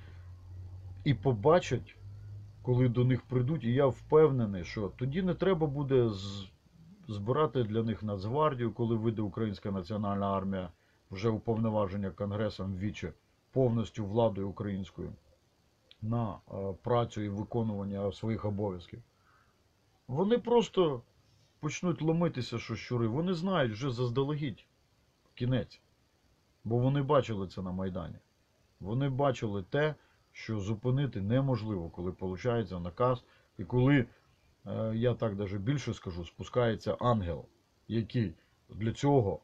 і побачать, коли до них прийдуть, і я впевнений, що тоді не треба буде збирати для них Нацгвардію, коли вийде Українська національна армія, вже уповноваження Конгресом віче повністю владою українською на працю і виконування своїх обов'язків. Вони просто почнуть ломитися, що щури. Вони знають вже заздалегідь кінець. Бо вони бачили це на Майдані. Вони бачили те, що зупинити неможливо, коли виходить наказ. І коли, я так навіть більше скажу, спускається ангел, який для цього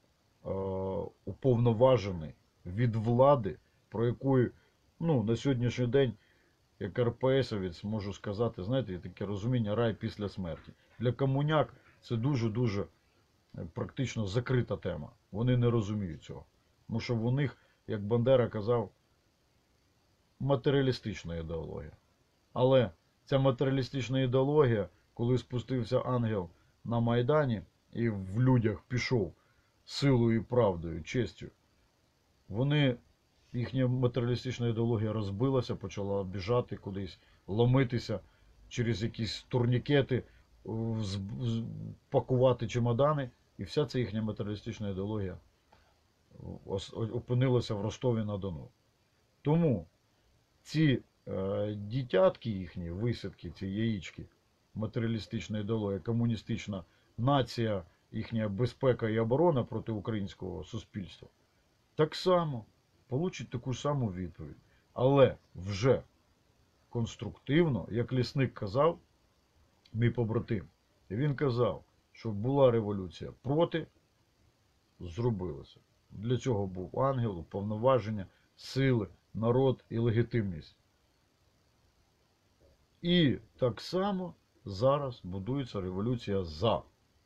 уповноважений від влади, про яку на сьогоднішній день, як РПСовець, можу сказати, знаєте, є таке розуміння рай після смерті. Для комуняк це дуже-дуже практично закрита тема. Вони не розуміють цього. Тому що в них, як Бандера казав, матеріалістична ідеологія. Але ця матеріалістична ідеологія, коли спустився ангел на Майдані і в людях пішов силою, правдою, честю, їхня матеріалістична ідеологія розбилася, почала біжати кудись, ломитися через якісь турнікети, пакувати чемодани. І вся ця їхня матеріалістична ідеологія опинилася в Ростові-на-Дону. Тому ці дитятки їхні, висадки, ці яєчки, матеріалістична ідеологія, комуністична нація, їхня безпека і оборона проти українського суспільства, так само получать таку ж саму відповідь. Але вже конструктивно, як Лісник казав, мій побратим, і він казав, що була революція проти, зробилося. Для цього був ангел, уповноваження, сили, народ і легітимність. І так само зараз будується революція за.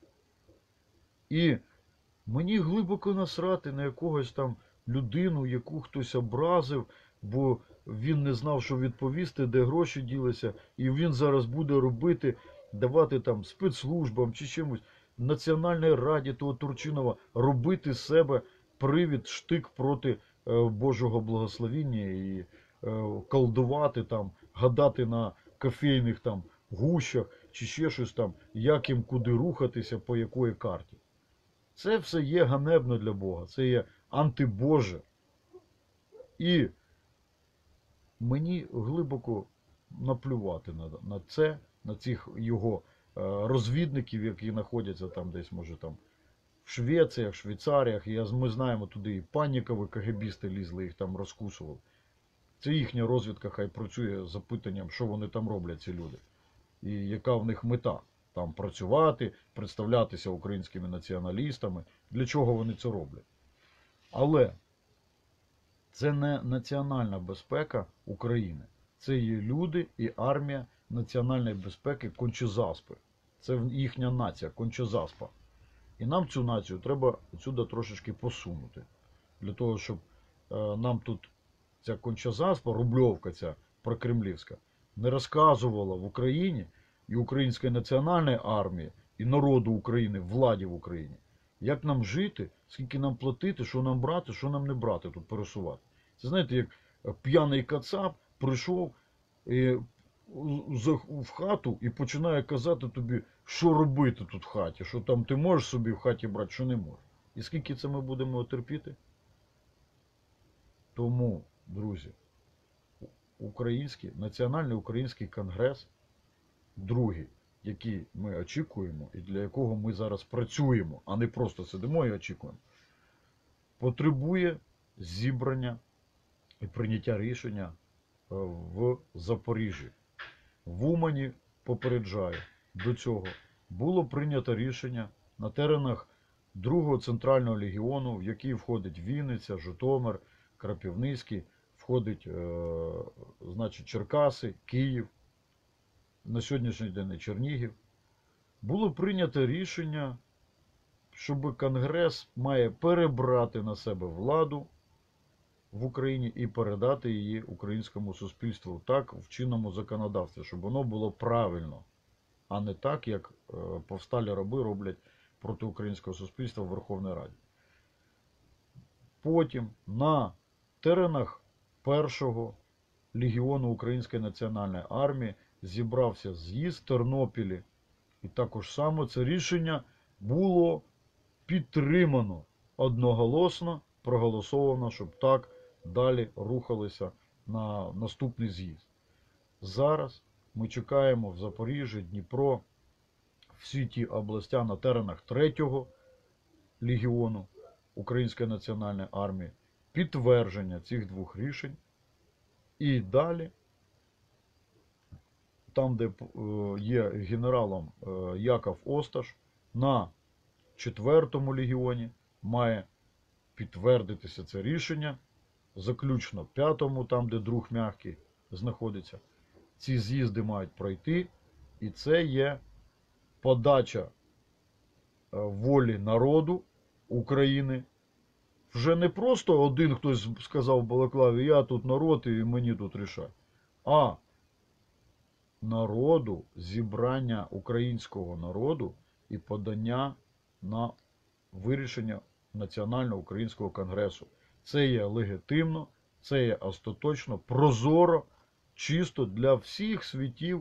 І мені глибоко насрати на якогось там людину, яку хтось образив, бо він не знав, що відповісти, де гроші ділися, і він зараз буде робити, давати там спецслужбам чи чимось, Національній раді того Турчинова, робити з себе привід, штик проти Божого благословіння і колдувати там, гадати на кофейних там гущах чи ще щось там, як їм куди рухатися, по якої карті. Це все є ганебно для Бога, це є антибоже. І мені глибоко наплювати на це, на цих його розвідників, які знаходяться там десь, може там, в Швеціях, Швейцаріях. Ми знаємо, туди і панікові КГБісти лізли, їх там розкусували. Це їхня розвідка, хай працює з запитанням, що вони там роблять, ці люди. І яка в них мета. Там працювати, представлятися українськими націоналістами. Для чого вони це роблять? Але це не національна безпека України. Це є люди і армія національної безпеки Кончезаспи. Це їхня нація, Кончезаспа. І нам цю націю треба отсюди трошечки посунути. Для того, щоб нам тут ця Кончезаспа, Рубльовка ця прокремлівська, не розказувала в Україні і Української національної армії, і народу України, владі в Україні, як нам жити, скільки нам платити, що нам брати, що нам не брати тут пересувати. Це знаєте, як п'яний кацап прийшов в хату і починає казати тобі, що робити тут в хаті, що там ти можеш собі в хаті брати, що не можеш. І скільки це ми будемо терпіти? Тому, друзі, Національний український конгрес, другий, який ми очікуємо і для якого ми зараз працюємо, а не просто сидимо і очікуємо, потребує зібрання і прийняття рішення в Запоріжжі. В Умані, попереджаю, до цього було прийнято рішення на теренах 2-го центрального легіону, в який входить Вінниця, Житомир, Крапивницький, входить, значить, Черкаси, Київ, на сьогоднішній день і Чернігів. Було прийнято рішення, щоб Конгрес має перебрати на себе владу в Україні і передати її українському суспільству так в чинному законодавстві, щоб воно було правильно, а не так, як повсталі раби роблять проти українського суспільства в Верховній Раді. Потім на теренах 1-го легіону Української національної армії зібрався з'їзд в Тернопілі. І також само це рішення було підтримано одноголосно, проголосовано, щоб так далі рухалися на наступний з'їзд. Зараз ми чекаємо в Запоріжжі, Дніпро, всі ті областя на теренах 3-го легіону Української національної армії, підтвердження цих двох рішень. І далі, там, де є генералом Яков Осташ, на 4-му легіоні має підтвердитися це рішення, заключно 5-му, там, де друг м'який знаходиться. Ці з'їзди мають пройти, і це є подача волі народу України. Вже не просто один хтось сказав в балаклаві, я тут народ і мені тут рішать, а народу, зібрання українського народу і подання на вирішення Національного українського конгресу. Це є легітимно, це є остаточно, прозоро, чисто для всіх світів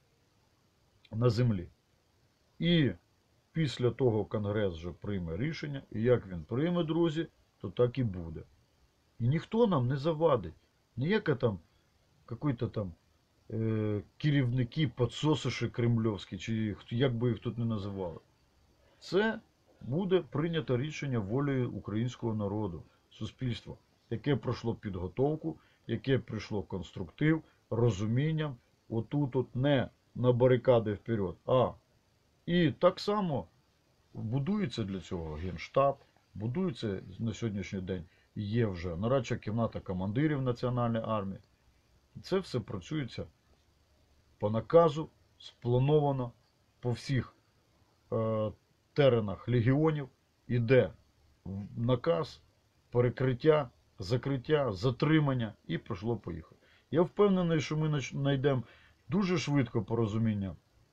на землі. І після того Конгрес вже прийме рішення, і як він прийме, друзі, то так і буде. І ніхто нам не завадить. Ніяка там, якийсь там керівники, підсосиші кремльовські, чи як би їх тут не називали. Це буде прийнято рішення волею українського народу, суспільства, яке пройшло підготовку, яке пройшло конструктив, розумінням, отут не на барикади вперед, а і так само будується для цього Генштаб, будується на сьогоднішній день, є вже нарадча кімната командирів Національної армії. Це все працюється по наказу, сплановано по всіх теренах легіонів, іде наказ, перекриття, закриття, затримання і пішло-поїхало. Я впевнений, що ми знайдемо дуже швидко порозуміння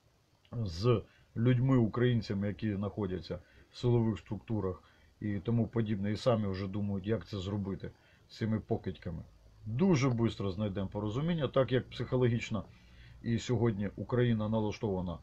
з людьми, українцями, які знаходяться в силових структурах і тому подібне, і самі вже думають, як це зробити з цими покидьками. Дуже швидко знайдемо порозуміння, так як психологічно і сьогодні Україна налаштована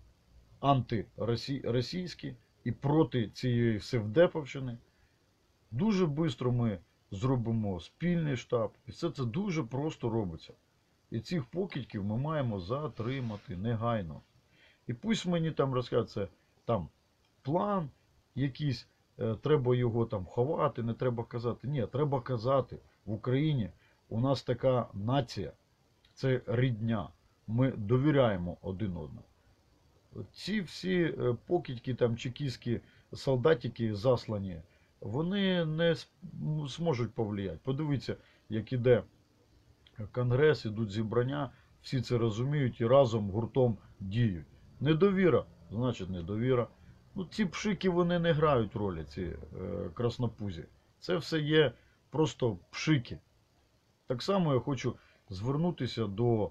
антиросійськи і проти цієї севдеповщини. Дуже швидко ми зробимо спільний штаб, і все це дуже просто робиться. І цих покидьків ми маємо затримати негайно. І пусть мені там розкажуть, це там план якийсь, треба його там ховати, не треба казати. Ні, треба казати, в Україні у нас така нація, це рідня, ми довіряємо один одному. Ці всі покидьки, там чекістські солдатики заслані, вони не зможуть повлияти. Подивіться, як іде Конгрес, ідуть зібрання, всі це розуміють і разом, гуртом діють. Недовіра, значить недовіра. Ну, ці пшики, вони не грають ролі, ці краснопузі. Це все є просто пшики. Так само я хочу звернутися до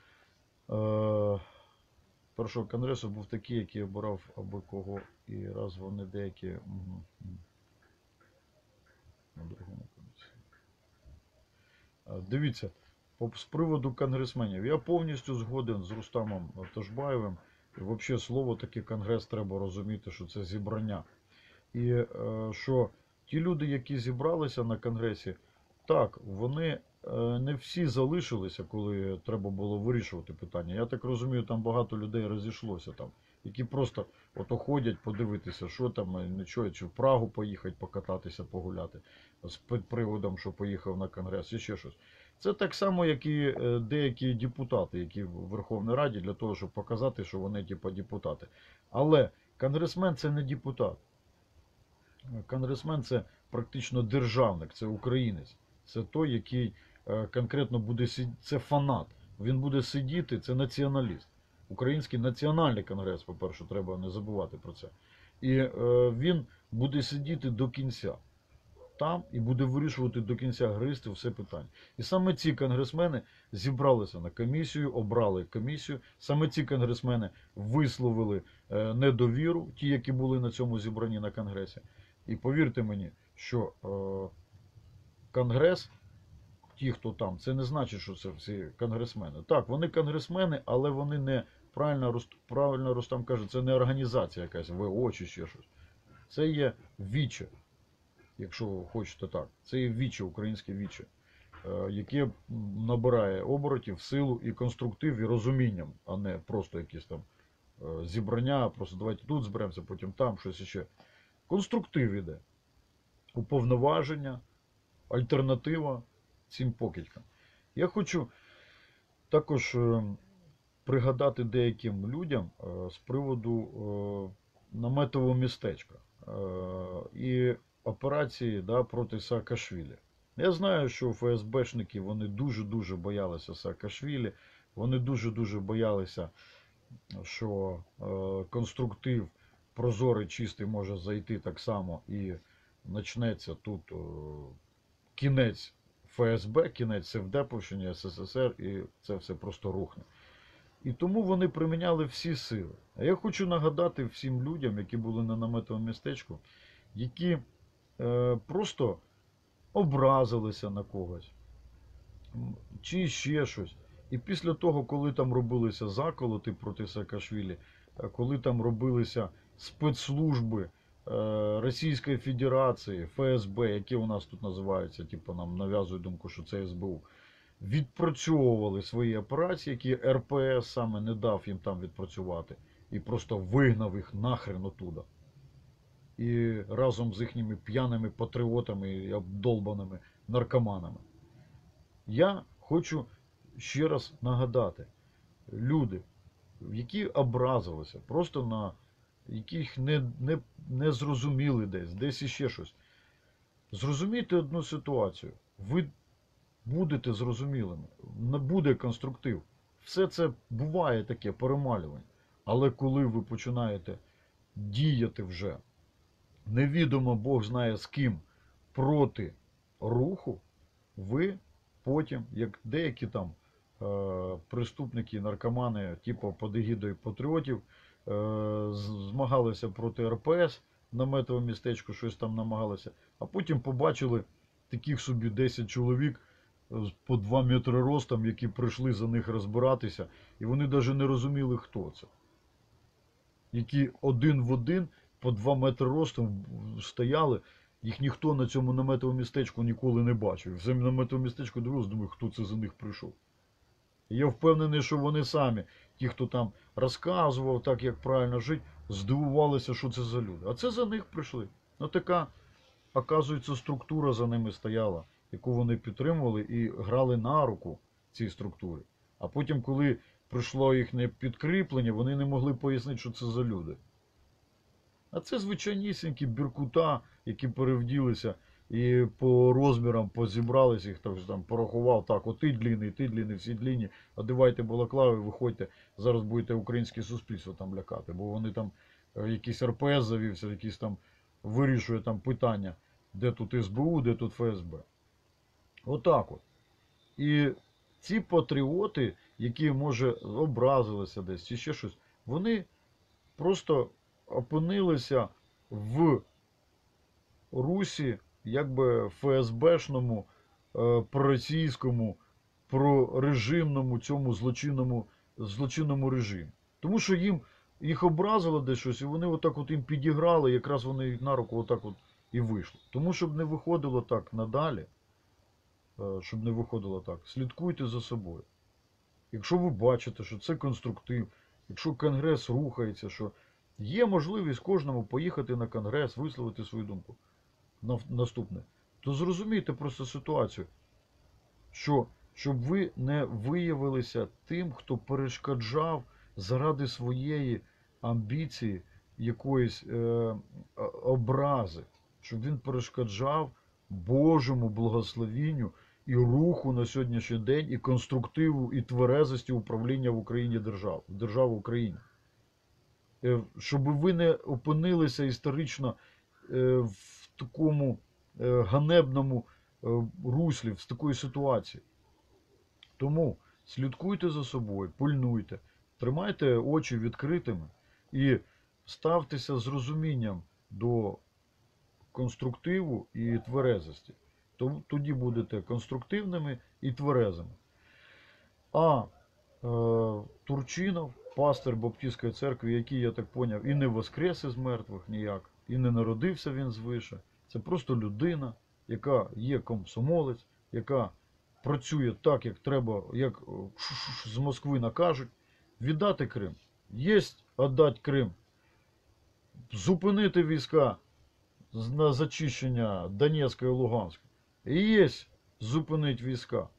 першого конгресу, був такий, який обирав аби кого, і раз вони деякі на другому кінці. Дивіться, з приводу конгресменів. Я повністю згоден з Рустамом Ташбаєвим. І взагалі слово таке конгрес треба розуміти, що це зібрання. І що ті люди, які зібралися на Конгресі, так, вони не всі залишилися, коли треба було вирішувати питання. Я так розумію, там багато людей розійшлося там, які просто ото ходять подивитися, що там, нічого, чи в Прагу поїхати, покататися, погуляти з приводом, що поїхав на Конгрес, і ще щось. Це так само, як і деякі депутати, які в Верховній Раді, для того, щоб показати, що вони типу депутати. Але конгресмен це не депутат. Конгресмен це практично державник, це українець. Це той, який конкретно буде сидіти, це фанат. Він буде сидіти, це націоналіст. Український національний конгрес, по-перше, треба не забувати про це. І він буде сидіти до кінця там і буде вирішувати до кінця гристи все питання. І саме ці конгресмени зібралися на комісію, обрали комісію. Саме ці конгресмени висловили недовіру, ті, які були на цьому зібранні на конгресі. І повірте мені, що конгрес, ті, хто там, це не значить, що це всі конгресмени. Так, вони конгресмени, але вони не, правильно Рустам каже, це не організація якась, ВО чи ще щось. Це є віче, якщо хочете так. Це є віче, українське віче, яке набирає оборотів, силу і конструктив, і розумінням, а не просто якісь там зібрання, просто давайте тут зберемося, потім там, щось іще. Конструктив іде. Уповноваження, альтернатива цим покидькам. Я хочу також пригадати деяким людям з приводу наметового містечка і операції проти Саакашвілі. Я знаю, що ФСБшники, вони дуже-дуже боялися Саакашвілі, вони дуже-дуже боялися, що конструктив прозорий, чистий може зайти так само і почнеться тут кінець ФСБ, кінець Севдеповщини, СССР, і це все просто рухне. І тому вони приміняли всі сили. А я хочу нагадати всім людям, які були на наметовому містечку, які просто образилися на когось, чи ще щось. І після того, коли там робилися заколоти проти Саакашвілі, коли там робилися спецслужби Російської Федерації, ФСБ, які у нас тут називаються, типу нам нав'язують думку, що це СБУ, відпрацьовували свої операції, які РПС саме не дав їм там відпрацювати, і просто вигнав їх нахрен отуда. І разом з їхніми п'яними патріотами і обдолбаними наркоманами. Я хочу ще раз нагадати, люди, які образилися, просто на яких не зрозуміли десь іще щось. Зрозумійте одну ситуацію. Ви будете зрозумілими, не буде конструктив. Все це буває таке перемалювання. Але коли ви починаєте діяти вже, невідомо Бог знає з ким, проти руху, ви потім, як деякі там преступники, наркомани, типу під егідою патріотів, змагалися проти РПС, наметове містечко, щось там намагалися, а потім побачили таких собі 10 чоловік по 2 метри ростом, які прийшли за них розбиратися, і вони навіть не розуміли, хто це. Які один в один по 2 метри ростом стояли, їх ніхто на цьому наметовому містечку ніколи не бачив. В цьому наметовому містечку дивився, думаю, хто це за них прийшов. І я впевнений, що вони самі, ті, хто там розказував, так як правильно жити, здивувалися, що це за люди. А це за них прийшли. Ну така, оказується, структура за ними стояла, яку вони підтримували і грали на руку цій структурі. А потім, коли прийшло їхнє підкріплення, вони не могли пояснити, що це за люди. А це звичайнісінькі біркута, які перевділися і по розмірам позібралися, їх там порахував, так, от ти длинний, всі длинні, одягайте балаклави, виходьте, зараз будете українське суспільство там лякати, бо вони там, якийсь РПС завівся, якийсь там вирішує там питання, де тут СБУ, де тут ФСБ. Отак от. І ці патріоти, які, може, образилися десь, чи ще щось, вони просто опинилися в русі, якби ФСБшному, проросійському, прорежимному цьому злочинному режимі. Тому що їм їх образило десь щось, і вони отак от їм підіграли, якраз вони на руку отак от і вийшли. Тому, щоб не виходило так надалі, щоб не виходило так, слідкуйте за собою. Якщо ви бачите, що це конструктив, якщо конгрес рухається, що є можливість кожному поїхати на конгрес, висловити свою думку. Наступне, то зрозумійте просто ситуацію, що щоб ви не виявилися тим, хто перешкоджав заради своєї амбіції якоїсь образи, щоб він перешкоджав Божому благословінню і руху на сьогоднішній день, і конструктиву, і тверезості управління в Україні держав Україні. Щоб ви не опинилися історично в такому ганебному руслі, в такої ситуації. Тому слідкуйте за собою, пильнуйте, тримайте очі відкритими і ставтеся з розумінням до конструктиву і тверезості. Тоді будете конструктивними і тверезими. А Турчинов, пастир Баптистської церкви, який, я так поняв, і не воскрес із мертвих ніяк, і не народився він звише. Це просто людина, яка є комсомолець, яка працює так, як треба, як з Москви накажуть. Віддати Крим. Єсть віддати Крим. Зупинити війська на зачищення Донецька і Луганська. І єсть зупинити війська.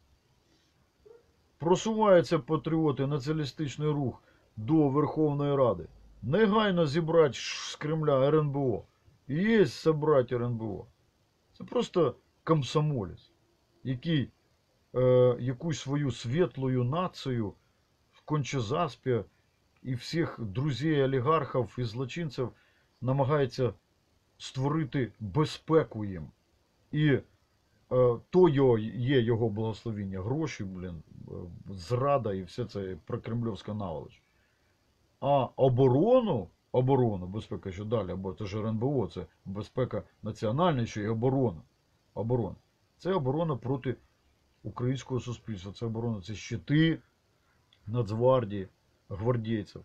Просуваються патріоти, націоналістичний рух до Верховної Ради. Негайно зібрати з Кремля РНБО. І є зібрати РНБО. Це просто комсомолець, який якусь свою світлою націю в Кончезаспі і всіх друзів олігархів і злочинців намагається створити безпеку їм. І то є його благословіння, гроші, зрада і все це прокремльовська наволоч. А оборону, безпека, що далі, або це ж РНБО, це безпека національна, ще й оборона. Це оборона проти українського суспільства, це оборона, це щити Нацгвардії, гвардійців.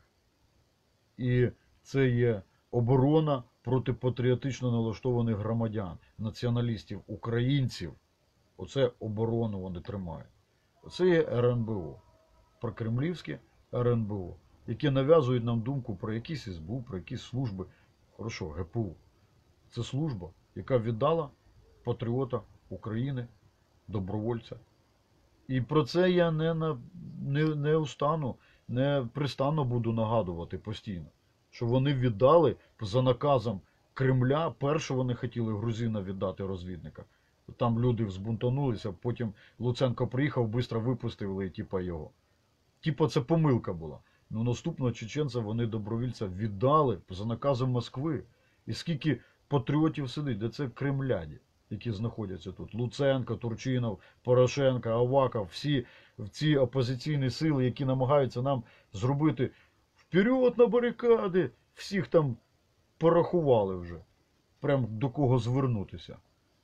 І це є оборона проти патріотично налаштованих громадян, націоналістів, українців. Оце оборону вони тримають. Оце є РНБО. Прокремлівське РНБО, які нав'язують нам думку про якісь СБУ, про якісь служби. Хорошо, ГПУ. Це служба, яка віддала патріота України, добровольця. І про це я не устану, не пристану буду нагадувати постійно. Що вони віддали за наказом Кремля, перше вони хотіли грузина віддати розвідника. Там люди збунтанулися, потім Луценко приїхав, швидко випустили, типа його. Типа це помилка була. Ну наступного чеченця вони добровільця віддали за наказом Москви. І скільки патріотів сидить, де це кремляді, які знаходяться тут. Луценко, Турчинов, Порошенко, Аваков, всі ці опозиційні сили, які намагаються нам зробити вперед на барикади, всіх там порахували вже. Прям до кого звернутися.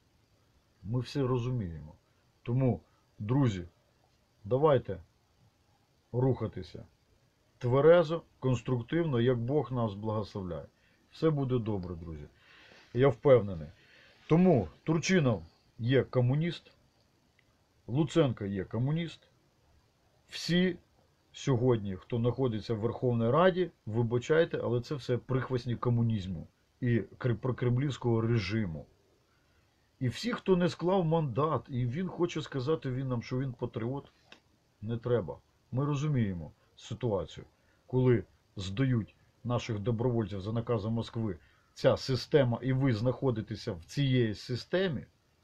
Ми все розуміємо. Тому, друзі, давайте рухатися тверезо, конструктивно, як Бог нас благословляє. Все буде добре, друзі. Я впевнений. Тому Турчинов є комуніст, Луценко є комуніст. Всі сьогодні, хто знаходиться в Верховній Раді, вибачайте, але це все прихвостні комунізму і прокремлівського режиму. І всі, хто не склав мандат, і він хоче сказати нам, що він патріот, не треба. Ми розуміємо ситуацію, коли здають наших добровольців за наказом Москви ця система, і ви знаходитеся в цій системі,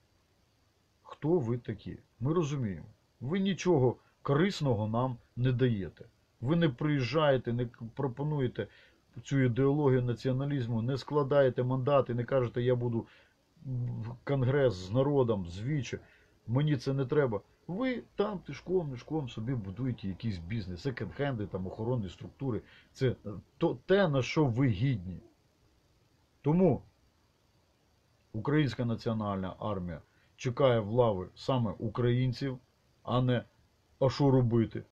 хто ви такі? Ми розуміємо. Ви нічого корисного нам не даєте. Ви не приїжджаєте, не пропонуєте цю ідеологію націоналізму, не складаєте мандати, не кажете, я буду в конгрес з народом, з віче. Мені це не треба. Ви там тишком собі будуєте якийсь бізнес, секонд-хенди, там, охоронні структури. Це те, на що ви гідні. Тому Українська національна армія чекає в лави саме українців, а не а що робити.